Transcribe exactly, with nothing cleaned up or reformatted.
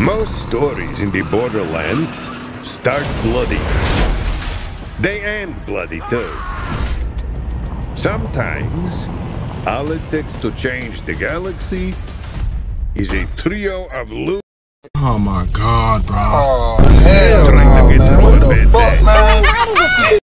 Most stories in the Borderlands start bloody. They end bloody too. Sometimes, all it takes to change the galaxy is a trio of loot. Oh my god, bro. Oh, hell no, man. What the fuck, man?